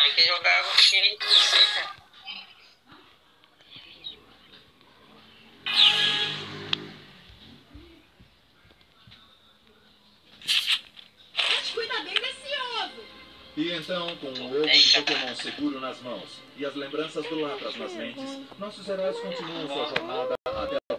Tem que jogar água quente, seca. Mas cuida bem desse ovo. E então, com o ovo de Pokémon seguro nas mãos e as lembranças do Lapras nas mentes, nossos heróis continuam sua jornada até a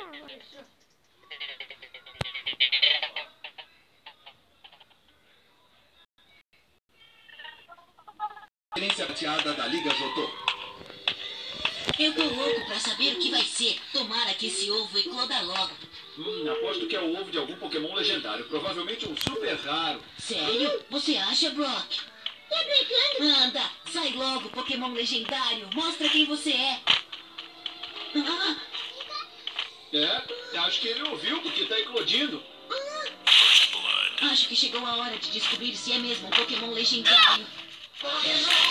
experiência prateada da Liga Jotô. Eu tô louco pra saber o que vai ser. Tomara que esse ovo ecloda logo. Aposto que é o ovo de algum Pokémon legendário, provavelmente um super raro. Sério? Você acha, Brock? Tá brincando? Anda, sai logo, Pokémon legendário. Mostra quem você é. Ah, Acho que ele ouviu porque tá eclodindo. acho que chegou a hora de descobrir se é mesmo um Pokémon legendário.